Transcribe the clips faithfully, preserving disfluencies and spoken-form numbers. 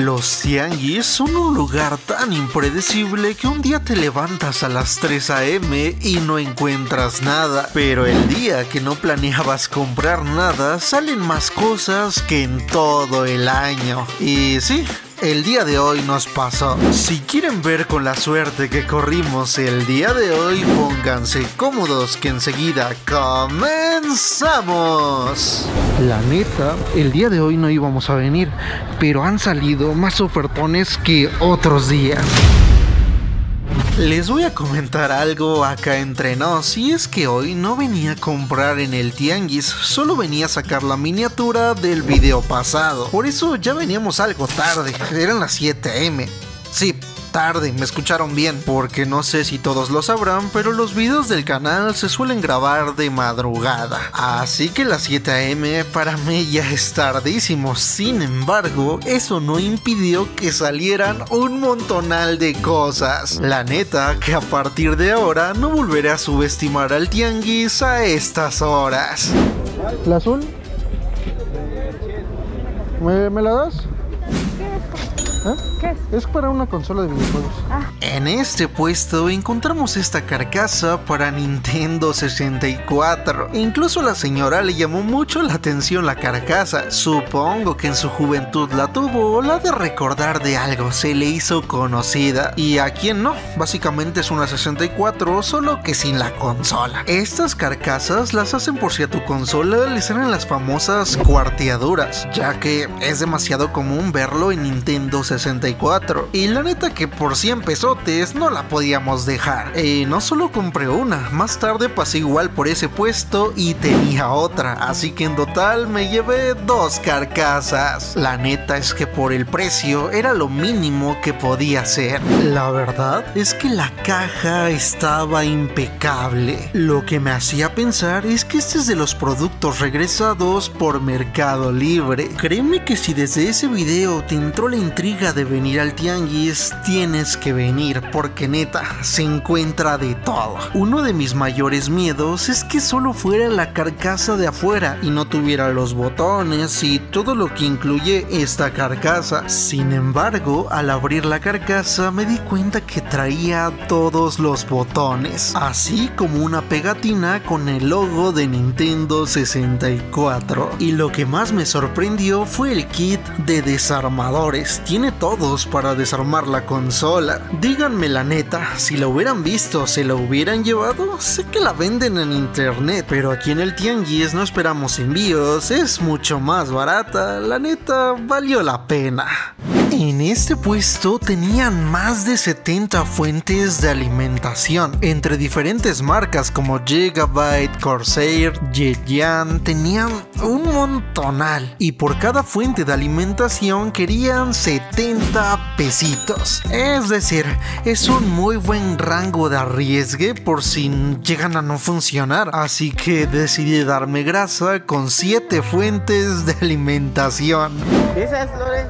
Los tianguis son un lugar tan impredecible que un día te levantas a las tres a eme y no encuentras nada, pero el día que no planeabas comprar nada salen más cosas que en todo el año. Y sí, el día de hoy nos pasó. Si quieren ver con la suerte que corrimos el día de hoy, pónganse cómodos que enseguida comenzamos. La neta, el día de hoy no íbamos a venir, pero han salido más ofertones que otros días. Les voy a comentar algo acá entre nos, y es que hoy no venía a comprar en el tianguis, solo venía a sacar la miniatura del video pasado. Por eso ya veníamos algo tarde, eran las siete a eme. Sí, tarde, me escucharon bien, porque no sé si todos lo sabrán, pero los videos del canal se suelen grabar de madrugada, así que las siete a eme para mí ya es tardísimo. Sin embargo, eso no impidió que salieran un montonal de cosas. La neta que a partir de ahora no volveré a subestimar al tianguis a estas horas. ¿La azul? ¿Me, me la das? ¿Eh? ¿Qué es? Es para una consola de videojuegos. Ah. En este puesto encontramos esta carcasa para Nintendo sesenta y cuatro. Incluso a la señora le llamó mucho la atención la carcasa. Supongo que en su juventud la tuvo o la de recordar de algo se le hizo conocida. Y a quien no, básicamente es una sesenta y cuatro, solo que sin la consola. Estas carcasas las hacen por si a tu consola le salen las famosas cuarteaduras, ya que es demasiado común verlo en Nintendo sesenta y cuatro. Y la neta que por cien pesotes no la podíamos dejar. Y no solo compré una, más tarde pasé igual por ese puesto y tenía otra, así que en total me llevé dos carcasas. La neta es que por el precio era lo mínimo que podía ser. La verdad es que la caja estaba impecable. Lo que me hacía pensar es que este es de los productos regresados por Mercado Libre. Créeme que si desde ese video te entró la intriga de venir al tianguis, tienes que venir, porque neta se encuentra de todo. Uno de mis mayores miedos es que solo fuera la carcasa de afuera y no tuviera los botones y todo lo que incluye esta carcasa. Sin embargo, al abrir la carcasa me di cuenta que traía todos los botones, así como una pegatina con el logo de Nintendo sesenta y cuatro. Y lo que más me sorprendió fue el kit de desarmadores. Tiene todos para desarmar la consola. Díganme la neta, si la hubieran visto, ¿se la hubieran llevado? Sé que la venden en internet, pero aquí en el tianguis no esperamos envíos, es mucho más barata. La neta, valió la pena. En este puesto tenían más de setenta fuentes de alimentación entre diferentes marcas como Gigabyte, Corsair, Yeyan. Tenían un montonal y por cada fuente de alimentación querían setenta pesitos. Es decir, es un muy buen rango de arriesgue por si llegan a no funcionar, así que decidí darme grasa con siete fuentes de alimentación. ¿Esas, Lore?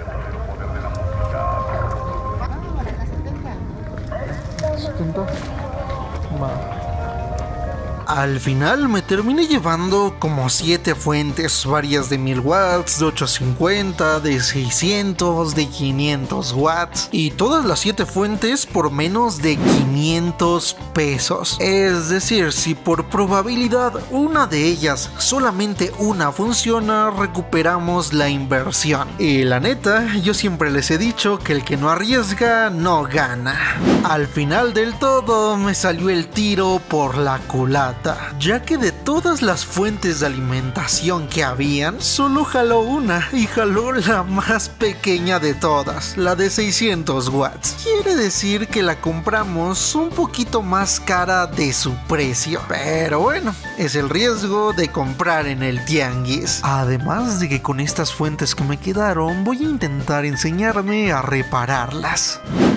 Al final me terminé llevando como siete fuentes, varias de mil watts, de ochocientos cincuenta, de seiscientos, de quinientos watts, y todas las siete fuentes por menos de quinientos pesos. Es decir, si por probabilidad una de ellas, solamente una funciona, recuperamos la inversión. Y la neta, yo siempre les he dicho que el que no arriesga no gana. Al final del todo me salió el tiro por la culata, ya que de todas las fuentes de alimentación que habían, solo jaló una, y jaló la más pequeña de todas, la de seiscientos watts. Quiere decir que la compramos un poquito más cara de su precio, pero bueno, es el riesgo de comprar en el tianguis. Además de que con estas fuentes que me quedaron, voy a intentar enseñarme a repararlas.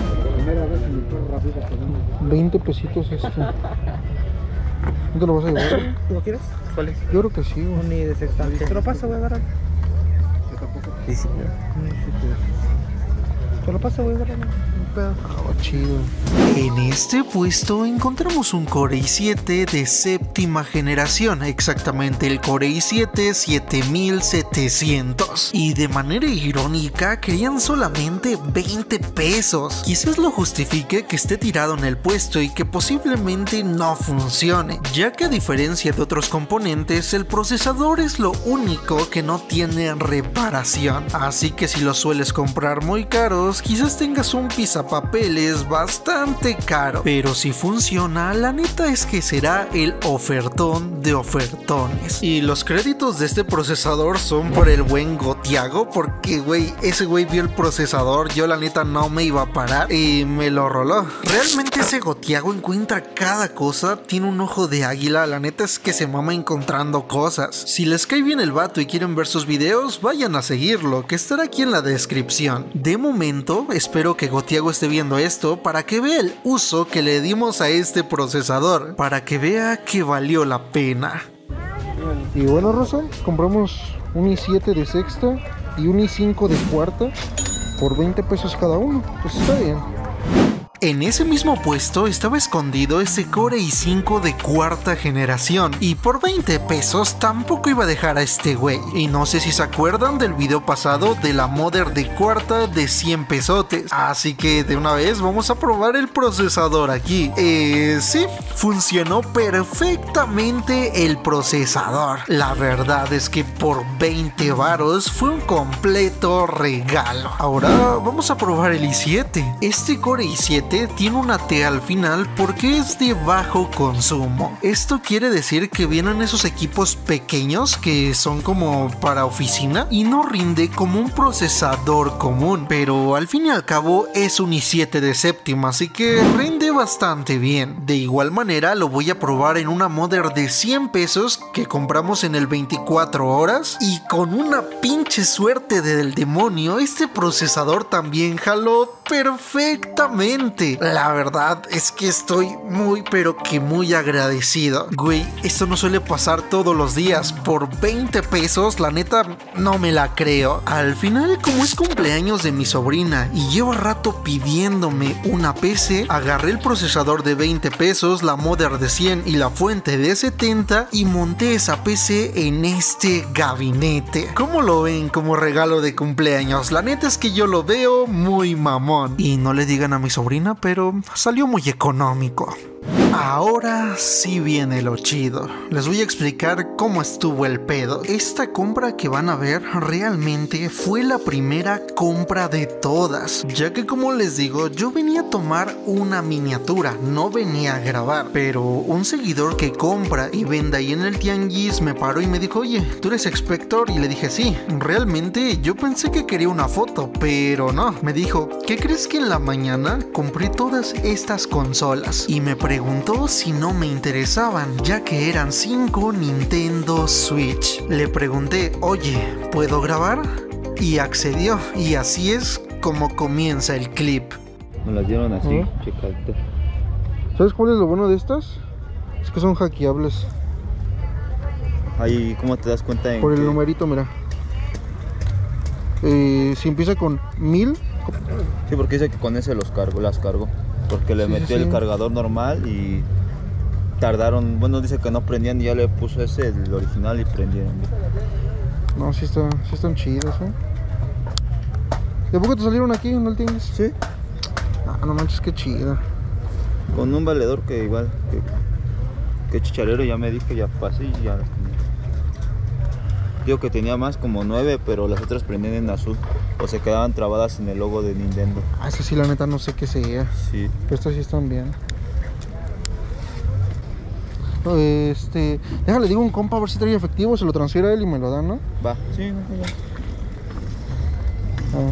veinte pesitos este. ¿No te lo vas a llevar? ¿Lo quieres? ¿Cuál es? Yo creo que sí, güey. Ni de sextante. Te lo paso, güey, agarra. Sí, sí. Te lo paso, güey, pedo. Oh, chido. En este puesto encontramos un Core i siete de séptima generación, exactamente el Core i siete siete mil setecientos. Y de manera irónica querían solamente veinte pesos. Quizás lo justifique que esté tirado en el puesto y que posiblemente no funcione, ya que a diferencia de otros componentes, el procesador es lo único que no tiene reparación. Así que si los sueles comprar muy caros, quizás tengas un pisapapeles bastante caro. Pero si funciona, la neta es que será el ofertón de ofertones. Y los créditos de este procesador son por el buen Gotiago, porque güey, ese güey vio el procesador, yo la neta no me iba a parar y me lo roló. Realmente ese Gotiago encuentra cada cosa, tiene un ojo de águila, la neta es que se mama encontrando cosas. Si les cae bien el vato y quieren ver sus videos, vayan a seguirlo, que estará aquí en la descripción. De momento, espero que Gotiago esté viendo esto para que vea el uso que le dimos a este procesador, para que vea que valió la pena. Y bueno, raza, compramos un i siete de sexta y un i cinco de cuarta por veinte pesos cada uno, pues está bien. En ese mismo puesto estaba escondido ese Core i cinco de cuarta generación y por veinte pesos tampoco iba a dejar a este güey. Y no sé si se acuerdan del video pasado de la Mother de cuarta de cien pesotes. Así que de una vez vamos a probar el procesador aquí. Eh, sí, funcionó perfectamente el procesador. La verdad es que por veinte varos fue un completo regalo. Ahora vamos a probar el i siete. Este Core i siete tiene una T al final porque es de bajo consumo. Esto quiere decir que vienen esos equipos pequeños que son como para oficina y no rinde como un procesador común, pero al fin y al cabo es un i siete de séptima, así que rinde bastante bien. De igual manera lo voy a probar en una Mother de cien pesos que compramos en el veinticuatro horas y con una pinche suerte del demonio este procesador también jaló perfectamente. La verdad es que estoy muy pero que muy agradecido. Güey, esto no suele pasar todos los días. Por veinte pesos, la neta no me la creo. Al final, como es cumpleaños de mi sobrina y llevo rato pidiéndome una P C, agarré el procesador de veinte pesos, la Mother de cien y la fuente de setenta y monté esa P C en este gabinete. ¿Cómo lo ven como regalo de cumpleaños? La neta es que yo lo veo muy mamón. Y no le digan a mi sobrina, pero salió muy económico. Ahora sí viene lo chido. Les voy a explicar cómo estuvo el pedo. Esta compra que van a ver realmente fue la primera compra de todas, ya que como les digo, yo venía a tomar una miniatura, no venía a grabar, pero un seguidor que compra y vende ahí en el tianguis me paró y me dijo: oye, ¿tú eres Expector? Y le dije sí. Realmente yo pensé que quería una foto, pero no. Me dijo: ¿qué crees que en la mañana compré todas estas consolas? Y me preguntó si no me interesaban, ya que eran cinco Nintendo Switch. Le pregunté: oye, ¿puedo grabar? Y accedió, y así es como comienza el clip. Me las dieron así, ¿Eh? checate. ¿Sabes cuál es lo bueno de estas? Es que son hackeables. Ahí, ¿cómo te das cuenta? En Por el que... numerito, mira. Eh, si empieza con mil. Sí, porque dice que con ese los cargo, las cargo. Porque le Sí, metió sí, el sí. cargador normal y tardaron, bueno, dice que no prendían y ya le puso ese, el original, y prendieron. No, sí, está, sí están chidos, ¿eh? ¿De poco te salieron aquí en el tianguis? Sí, Ah, no manches, qué chido. con un valedor que igual, que, que chicharero ya me dijo, ya pasé y ya las tenía. Digo que tenía más, como nueve, pero las otras prendían en azul o se quedaban trabadas en el logo de Nintendo. Ah, esa sí, la neta, no sé qué sea. Sí. Pero estas sí están bien. No, Este, déjale, digo a un compa a ver si trae efectivo, se lo transfiero a él y me lo da, ¿no? Va, sí, no, ya. Ah.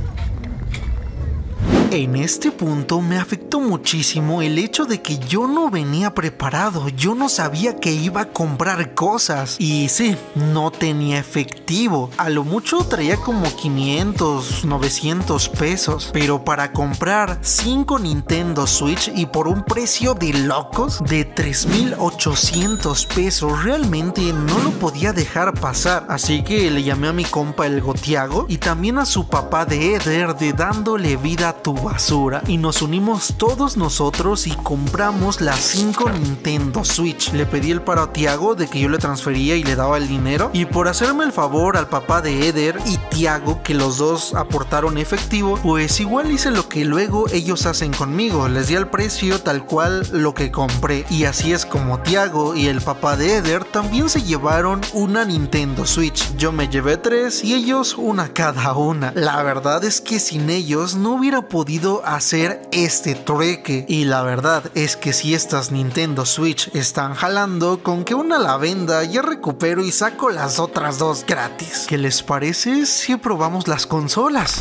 En este punto me afectó muchísimo el hecho de que yo no venía preparado, yo no sabía que iba a comprar cosas y sí, no tenía efectivo, a lo mucho traía como quinientos, novecientos pesos, pero para comprar cinco Nintendo Switch y por un precio de locos de tres mil ochocientos pesos, realmente no lo podía dejar pasar, así que le llamé a mi compa el Gotiago y también a su papá de Eder de Dándole Vida a Tu basura y nos unimos todos nosotros y compramos las cinco Nintendo Switch. Le pedí el paro a Tiago de que yo le transfería y le daba el dinero, y por hacerme el favor al papá de Eder y Tiago, que los dos aportaron efectivo, pues igual hice lo que luego ellos hacen conmigo, les di al precio tal cual lo que compré, y así es como Tiago y el papá de Eder también se llevaron una Nintendo Switch. Yo me llevé tres y ellos una cada una. La verdad es que sin ellos no hubiera podido hacer este trueque, y la verdad es que si estas Nintendo Switch están jalando, con que una la venda ya recupero y saco las otras dos gratis. ¿Qué les parece si probamos las consolas?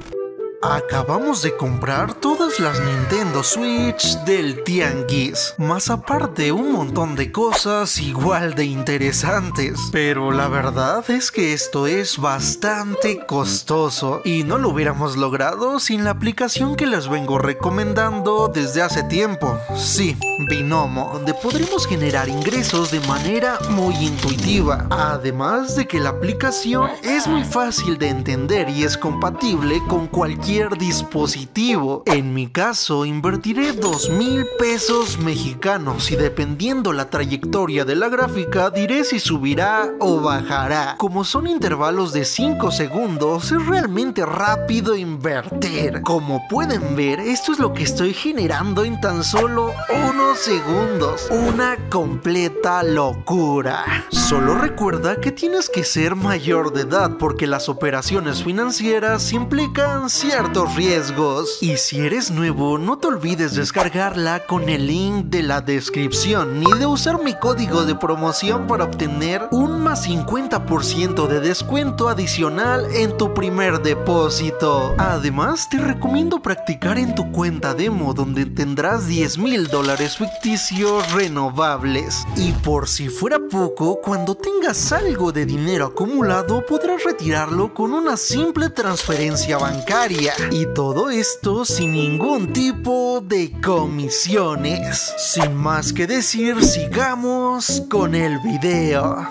Acabamos de comprar todas las Nintendo Switch del tianguis, más aparte un montón de cosas igual de interesantes, pero la verdad es que esto es bastante costoso y no lo hubiéramos logrado sin la aplicación que les vengo recomendando desde hace tiempo. Sí, Binomo, donde podremos generar ingresos de manera muy intuitiva, además de que la aplicación es muy fácil de entender y es compatible con cualquier dispositivo. En mi caso invertiré dos mil pesos mexicanos y dependiendo la trayectoria de la gráfica diré si subirá o bajará. Como son intervalos de cinco segundos, es realmente rápido invertir. Como pueden ver, esto es lo que estoy generando en tan solo unos segundos. Una completa locura. Solo recuerda que tienes que ser mayor de edad porque las operaciones financieras implican ciertos riesgos. Y si eres nuevo, no te olvides descargarla con el link de la descripción ni de usar mi código de promoción para obtener un más cincuenta por ciento de descuento adicional en tu primer depósito. Además, te recomiendo practicar en tu cuenta demo donde tendrás diez mil dólares ficticios renovables. Y por si fuera poco, cuando tengas algo de dinero acumulado podrás retirarlo con una simple transferencia bancaria. Y todo esto sin ningún tipo de comisiones. Sin más que decir, sigamos con el video.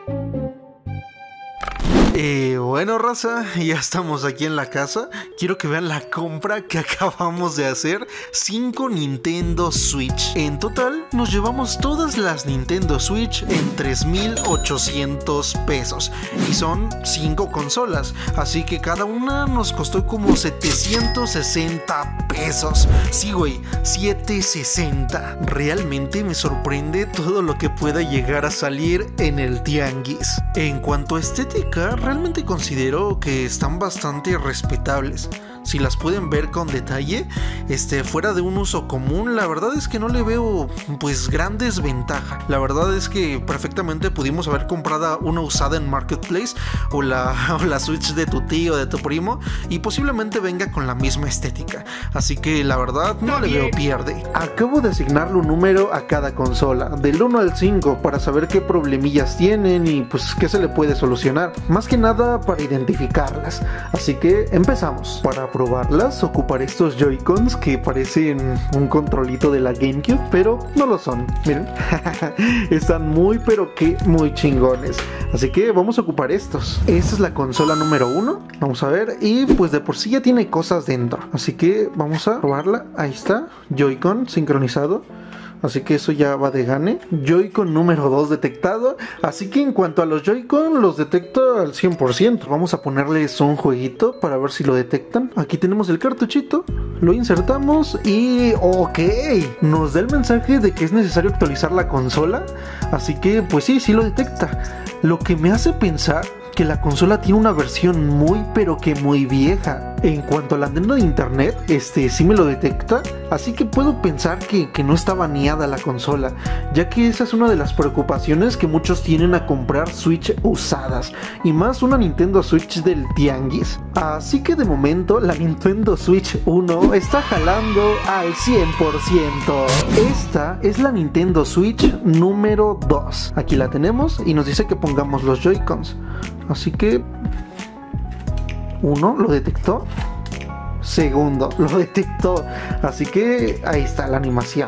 Eh, bueno, raza, ya estamos aquí en la casa. Quiero que vean la compra que acabamos de hacer. cinco Nintendo Switch. En total nos llevamos todas las Nintendo Switch en tres mil ochocientos pesos. Y son cinco consolas, así que cada una nos costó como setecientos sesenta pesos. Sí, güey, setecientos sesenta. Realmente me sorprende todo lo que pueda llegar a salir en el tianguis. En cuanto a estética, realmente considero que están bastante respetables. Si las pueden ver con detalle, este, fuera de un uso común, la verdad es que no le veo pues gran desventaja. La verdad es que perfectamente pudimos haber comprado una usada en Marketplace o la, o la Switch de tu tío o de tu primo y posiblemente venga con la misma estética. Así que la verdad no le veo pierde. Acabo de asignarle un número a cada consola, del uno al cinco, para saber qué problemillas tienen y pues qué se le puede solucionar. Más que nada para identificarlas. Así que empezamos. Para probarlas ocuparé estos Joy-Cons que parecen un controlito de la GameCube, pero no lo son. Miren, están muy pero que muy chingones. Así que vamos a ocupar estos. Esta es la consola número uno. Vamos a ver. Y pues de por sí ya tiene cosas dentro. Así que vamos a probarla. Ahí está. Joy-Con sincronizado. Así que eso ya va de gane. Joy-Con número dos detectado. Así que en cuanto a los Joy-Con, los detecta al cien por ciento. Vamos a ponerles un jueguito para ver si lo detectan. Aquí tenemos el cartuchito. Lo insertamos y... ok, nos da el mensaje de que es necesario actualizar la consola. Así que pues sí, sí lo detecta. Lo que me hace pensar que la consola tiene una versión muy pero que muy vieja. En cuanto a la antena de internet, este sí me lo detecta, así que puedo pensar que, que no está baneada la consola, ya que esa es una de las preocupaciones que muchos tienen a comprar Switch usadas, y más una Nintendo Switch del tianguis. Así que de momento la Nintendo Switch uno está jalando al cien por ciento. Esta es la Nintendo Switch número dos. Aquí la tenemos y nos dice que pongamos los Joy-Cons. Así que uno lo detectó, segundo lo detectó, así que ahí está la animación.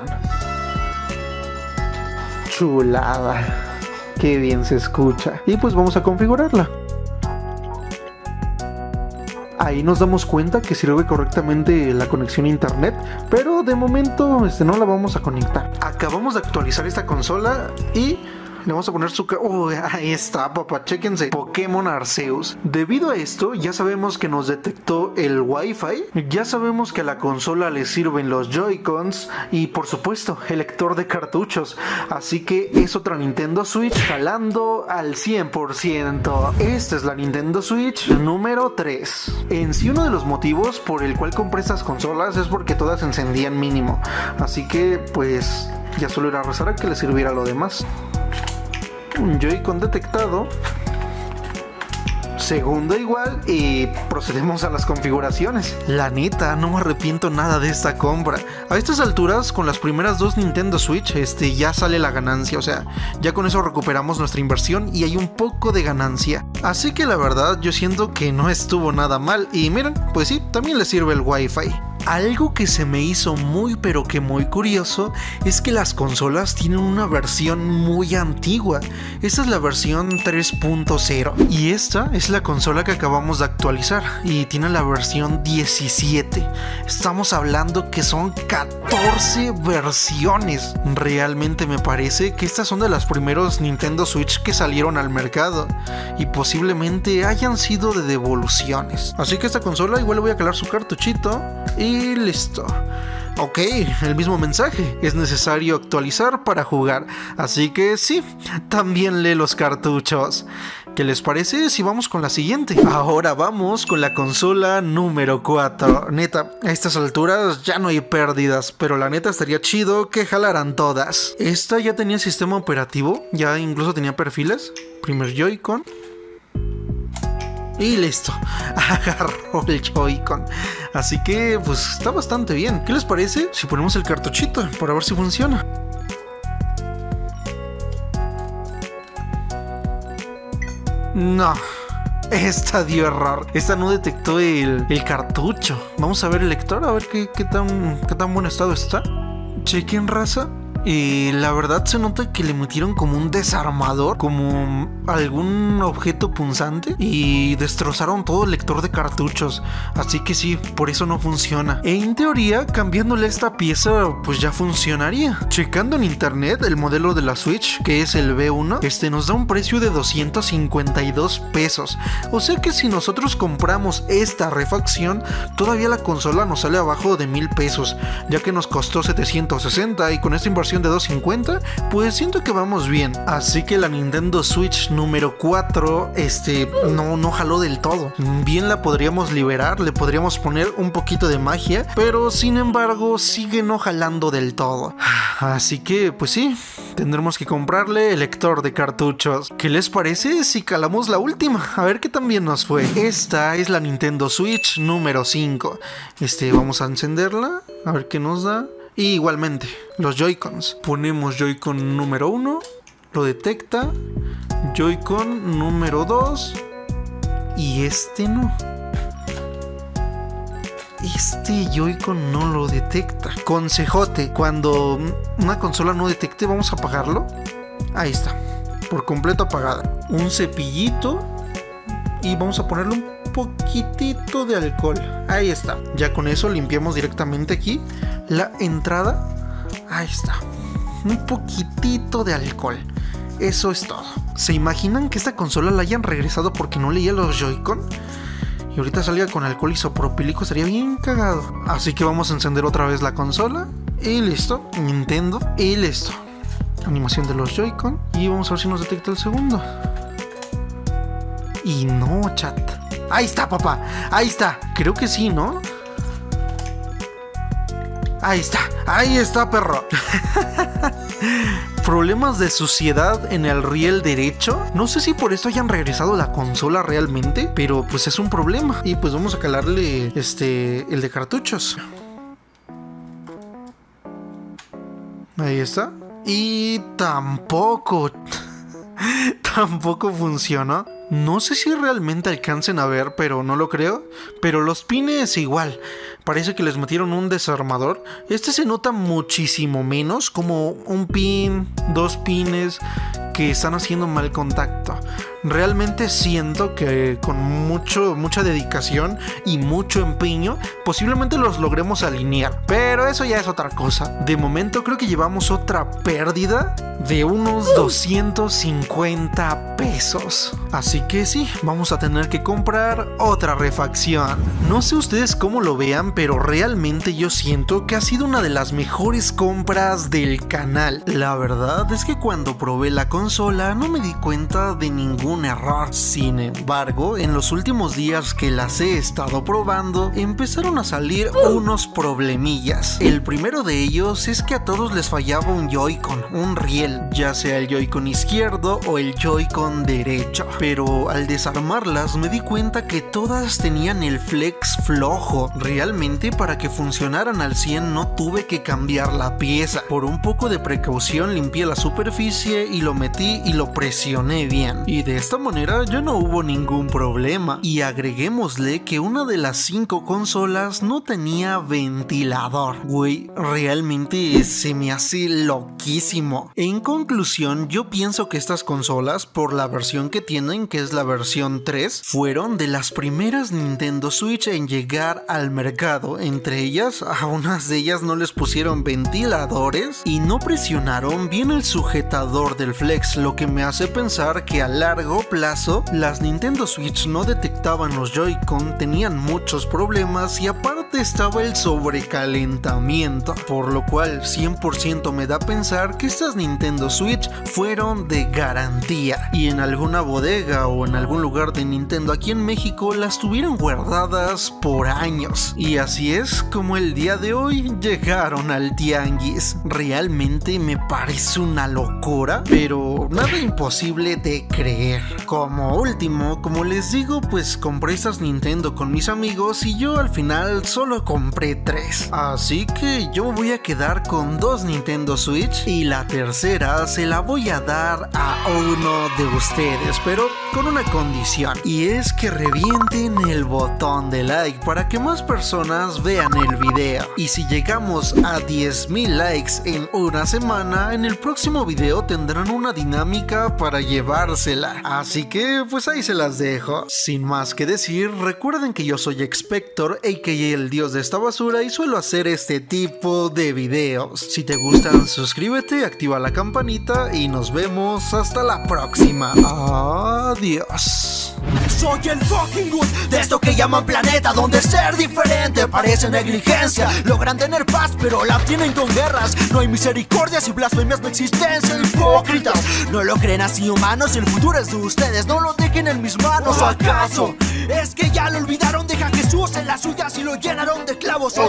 Chulada, qué bien se escucha. Y pues vamos a configurarla. Ahí nos damos cuenta que sirve correctamente la conexión a internet, pero de momento este, no la vamos a conectar. Acabamos de actualizar esta consola y le vamos a poner su... Oh, ahí está, papá, chéquense. Pokémon Arceus. Debido a esto, ya sabemos que nos detectó el Wi-Fi. Ya sabemos que a la consola le sirven los Joy-Cons. Y por supuesto, el lector de cartuchos. Así que es otra Nintendo Switch jalando al cien por ciento. Esta es la Nintendo Switch número tres. En sí, uno de los motivos por el cual compré estas consolas es porque todas encendían mínimo. Así que, pues, ya solo era rezar a que le sirviera lo demás. Un Joy-Con detectado. Segundo igual. Y procedemos a las configuraciones. La neta, no me arrepiento nada de esta compra. A estas alturas, con las primeras dos Nintendo Switch, este, ya sale la ganancia. O sea, ya con eso recuperamos nuestra inversión y hay un poco de ganancia. Así que la verdad, yo siento que no estuvo nada mal. Y miren, pues sí, también le sirve el Wi-Fi. Algo que se me hizo muy pero que muy curioso es que las consolas tienen una versión muy antigua. Esta es la versión tres punto cero y esta es la consola que acabamos de actualizar y tiene la versión diecisiete. Estamos hablando que son catorce versiones. Realmente me parece que estas son de las primeros Nintendo Switch que salieron al mercado y posiblemente hayan sido de devoluciones. Así que esta consola igual le voy a calar su cartuchito y Y listo. Ok, el mismo mensaje. Es necesario actualizar para jugar. Así que sí, también lee los cartuchos. ¿Qué les parece si vamos con la siguiente? Ahora vamos con la consola número cuatro. Neta, a estas alturas ya no hay pérdidas, pero la neta estaría chido que jalaran todas. Esta ya tenía sistema operativo, ya incluso tenía perfiles. Primer Joy-Con. Y listo, agarró el Joy-Con. Así que pues está bastante bien. ¿Qué les parece si ponemos el cartuchito para ver si funciona? No, esta dio error. Esta no detectó el, el cartucho. Vamos a ver el lector, a ver qué, qué, tan, qué tan buen estado está. Chequen, raza. Y la verdad se nota que le metieron como un desarmador, como algún objeto punzante, y destrozaron todo el lector de cartuchos. Así que sí, por eso no funciona. E en teoría, cambiándole esta pieza, pues ya funcionaría. Checando en internet el modelo de la Switch, que es el B uno, este nos da un precio de doscientos cincuenta y dos pesos. O sea que si nosotros compramos esta refacción, todavía la consola nos sale abajo de mil pesos, ya que nos costó setecientos sesenta y con esta inversión de doscientos cincuenta, pues siento que vamos bien. Así que la Nintendo Switch número cuatro este, no, no jaló del todo. Bien la podríamos liberar, le podríamos poner un poquito de magia, pero sin embargo sigue no jalando del todo. Así que pues sí, tendremos que comprarle el lector de cartuchos. ¿Qué les parece si calamos la última? A ver qué tan bien nos fue. Esta es la Nintendo Switch número cinco. Este, vamos a encenderla, a ver qué nos da. Y igualmente, los Joy-Cons. Ponemos Joy-Con número uno, lo detecta. Joy-Con número dos. Y este no. Este Joy-Con no lo detecta. Consejote, cuando una consola no detecte, vamos a apagarlo. Ahí está, por completo apagada. Un cepillito. Y vamos a ponerle un poquitito de alcohol. Ahí está. Ya con eso limpiamos directamente aquí la entrada. Ahí está. Un poquitito de alcohol. Eso es todo. ¿Se imaginan que esta consola la hayan regresado porque no leía los Joy-Con? Y ahorita salga con alcohol isopropílico, sería bien cagado. Así que vamos a encender otra vez la consola. Y listo. Nintendo. Y listo. Animación de los Joy-Con. Y vamos a ver si nos detecta el segundo. Y no, chat. Ahí está, papá. Ahí está. Creo que sí, ¿no? Ahí está. Ahí está, perro. Problemas de suciedad en el riel derecho. No sé si por esto hayan regresado la consola realmente, pero pues es un problema. Y pues vamos a calarle este el de cartuchos. Ahí está. Y tampoco Tampoco funcionó. No sé si realmente alcancen a ver, pero no lo creo. Pero los pines igual. Parece que les metieron un desarmador. Este se nota muchísimo menos, como un pin, dos pines que están haciendo mal contacto. Realmente siento que con mucho, mucha dedicación y mucho empeño posiblemente los logremos alinear, pero eso ya es otra cosa. De momento creo que llevamos otra pérdida de unos doscientos cincuenta pesos. Así que sí, vamos a tener que comprar otra refacción. No sé ustedes cómo lo vean, pero realmente yo siento que ha sido una de las mejores compras del canal. La verdad es que cuando probé la consola no me di cuenta de ningún error. Sin embargo, en los últimos días que las he estado probando, empezaron a salir unos problemillas. El primero de ellos es que a todos les fallaba un Joy-Con, un riel, ya sea el Joy-Con izquierdo o el Joy-Con derecho. Pero al desarmarlas me di cuenta que todas tenían el flex flojo. Realmente para que funcionaran al cien no tuve que cambiar la pieza. Por un poco de precaución limpié la superficie y lo metí y lo presioné bien. Y de esta manera ya no hubo ningún problema. Y agreguémosle que una de las cinco consolas no tenía ventilador. Güey, realmente se me hace loquísimo. En conclusión, yo pienso que estas consolas, por la versión que tienen, que es la versión tres, fueron de las primeras Nintendo Switch en llegar al mercado. Entre ellas, a unas de ellas no les pusieron ventiladores y no presionaron bien el sujetador del flex, lo que me hace pensar que a largo plazo las Nintendo Switch no detectaban los Joy-Con, tenían muchos problemas y aparte estaba el sobrecalentamiento, por lo cual cien por ciento me da a pensar que estas Nintendo Switch fueron de garantía y en alguna bodega o en algún lugar de Nintendo aquí en México las tuvieron guardadas por años. Y así es como el día de hoy llegaron al tianguis. Realmente me parece una locura, pero nada imposible de creer. Como último, como les digo, pues compré estas Nintendo con mis amigos y yo al final solo compré tres. Así que yo voy a quedar con dos Nintendo Switch y la tercera se la voy a dar a uno de ustedes, pero con una condición, y es que revienten el botón de like para que más personas vean el video. Y si llegamos a diez mil likes en una semana, en el próximo video tendrán una dinámica para llevársela. Así que pues ahí se las dejo. Sin más que decir, recuerden que yo soy Expector, aka el dios de esta basura, y suelo hacer este tipo de videos. Si te gustan, suscríbete, activa la campanita y nos vemos hasta la próxima. Adiós. Soy el fucking good de esto que llaman planeta, donde ser diferente parece negligencia. Logran tener paz pero la tienen con guerras. No hay misericordias y blasfemias de existencia. Hipócritas, no lo creen así humanos. El futuro es de ustedes, no lo dejen en mis manos. ¿O acaso es que ya lo olvidaron? Deja a Jesús en las suyas y lo llenaron de clavos.